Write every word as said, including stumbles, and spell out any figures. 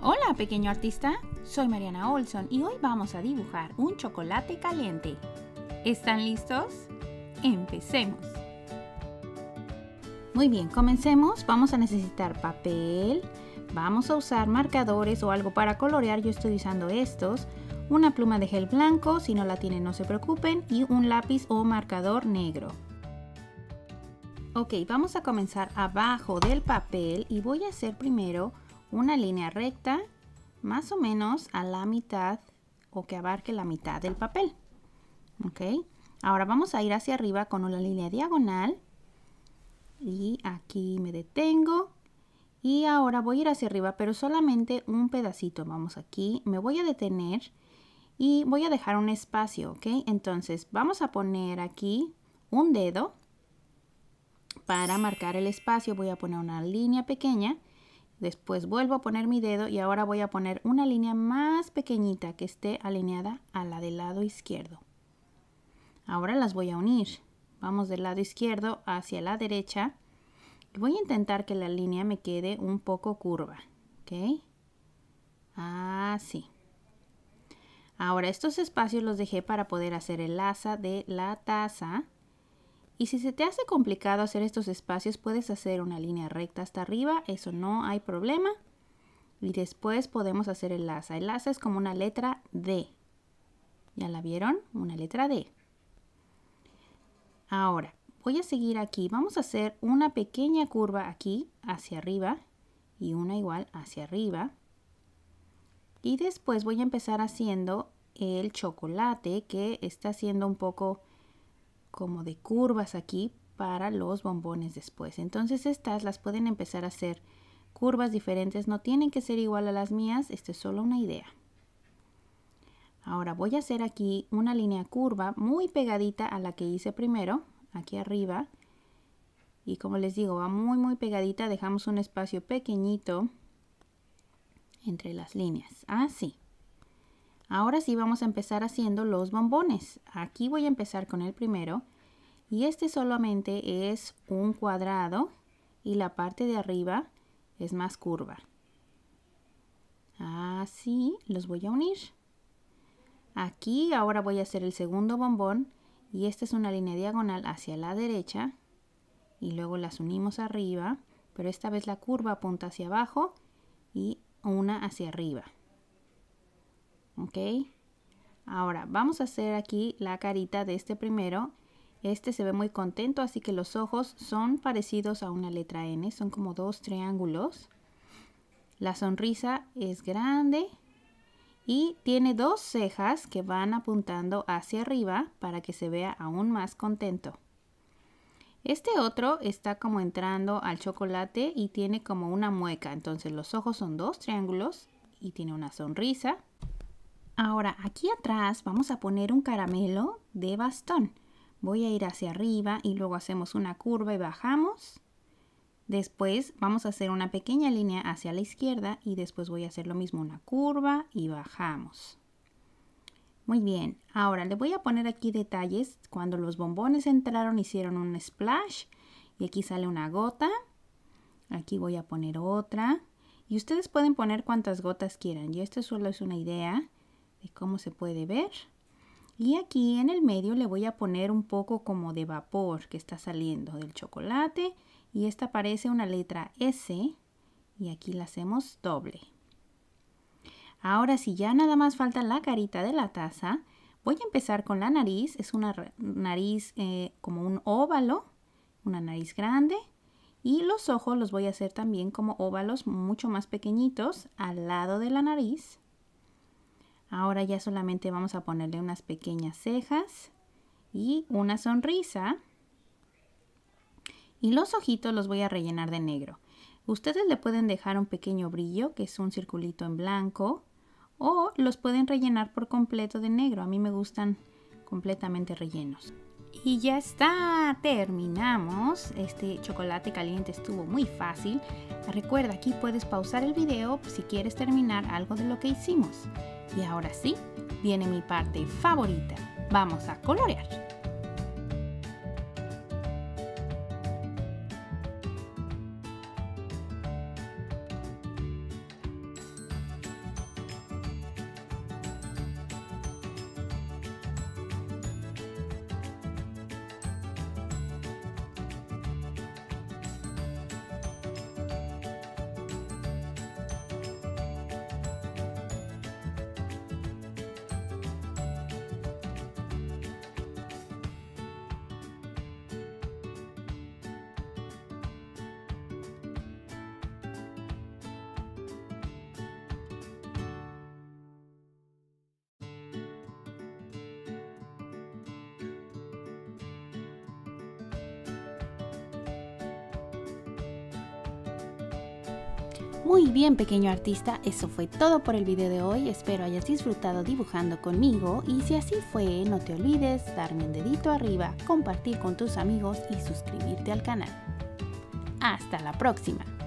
Hola, pequeño artista, soy Mariana Olson y hoy vamos a dibujar un chocolate caliente. ¿Están listos? Empecemos. Muy bien, comencemos. Vamos a necesitar papel, vamos a usar marcadores o algo para colorear, yo estoy usando estos, una pluma de gel blanco, si no la tienen no se preocupen, y un lápiz o marcador negro. Ok, vamos a comenzar abajo del papel y voy a hacer primero una línea recta, más o menos a la mitad o que abarque la mitad del papel. Ok, ahora vamos a ir hacia arriba con una línea diagonal y aquí me detengo y ahora voy a ir hacia arriba, pero solamente un pedacito. Vamos aquí, me voy a detener y voy a dejar un espacio, ok. Entonces vamos a poner aquí un dedo para marcar el espacio. Voy a poner una línea pequeña. Después vuelvo a poner mi dedo y ahora voy a poner una línea más pequeñita que esté alineada a la del lado izquierdo. Ahora las voy a unir. Vamos del lado izquierdo hacia la derecha. Voy a intentar que la línea me quede un poco curva. ¿Ok? Así. Ahora estos espacios los dejé para poder hacer el asa de la taza. Y si se te hace complicado hacer estos espacios, puedes hacer una línea recta hasta arriba, eso no hay problema. Y después podemos hacer el asa. El asa es como una letra D. ¿Ya la vieron? Una letra D. Ahora, voy a seguir aquí. Vamos a hacer una pequeña curva aquí hacia arriba y una igual hacia arriba. Y después voy a empezar haciendo el chocolate que está haciendo un poco como de curvas aquí para los bombones después. Entonces estas las pueden empezar a hacer curvas diferentes, no tienen que ser igual a las mías, esto es solo una idea. Ahora voy a hacer aquí una línea curva muy pegadita a la que hice primero, aquí arriba. Y como les digo, va muy muy pegadita, dejamos un espacio pequeñito entre las líneas, así. Ahora sí vamos a empezar haciendo los bombones. Aquí voy a empezar con el primero y este solamente es un cuadrado y la parte de arriba es más curva. Así los voy a unir. Aquí ahora voy a hacer el segundo bombón y esta es una línea diagonal hacia la derecha y luego las unimos arriba, pero esta vez la curva apunta hacia abajo y una hacia arriba. Ok, ahora vamos a hacer aquí la carita de este primero. Este se ve muy contento, así que los ojos son parecidos a una letra N, son como dos triángulos. La sonrisa es grande y tiene dos cejas que van apuntando hacia arriba para que se vea aún más contento. Este otro está como entrando al chocolate y tiene como una mueca, entonces los ojos son dos triángulos y tiene una sonrisa. Ahora aquí atrás vamos a poner un caramelo de bastón. Voy a ir hacia arriba y luego hacemos una curva y bajamos. Después vamos a hacer una pequeña línea hacia la izquierda y después voy a hacer lo mismo, una curva y bajamos. Muy bien, ahora le voy a poner aquí detalles. Cuando los bombones entraron hicieron un splash y aquí sale una gota. Aquí voy a poner otra y ustedes pueden poner cuantas gotas quieran. Y esto solo es una idea de cómo se puede ver. Y aquí en el medio le voy a poner un poco como de vapor que está saliendo del chocolate. Y esta parece una letra S. Y aquí la hacemos doble. Ahora sí, ya nada más falta la carita de la taza. Voy a empezar con la nariz. Es una nariz eh, como un óvalo. Una nariz grande. Y los ojos los voy a hacer también como óvalos mucho más pequeñitos al lado de la nariz. Ahora ya solamente vamos a ponerle unas pequeñas cejas y una sonrisa. Y los ojitos los voy a rellenar de negro. Ustedes le pueden dejar un pequeño brillo, que es un circulito en blanco, o los pueden rellenar por completo de negro. A mí me gustan completamente rellenos. Y ya está, terminamos. Este chocolate caliente estuvo muy fácil. Recuerda, aquí puedes pausar el video si quieres terminar algo de lo que hicimos. Y ahora sí, viene mi parte favorita. Vamos a colorear. Muy bien, pequeño artista, eso fue todo por el video de hoy. Espero hayas disfrutado dibujando conmigo y si así fue, no te olvides darme un dedito arriba, compartir con tus amigos y suscribirte al canal. ¡Hasta la próxima!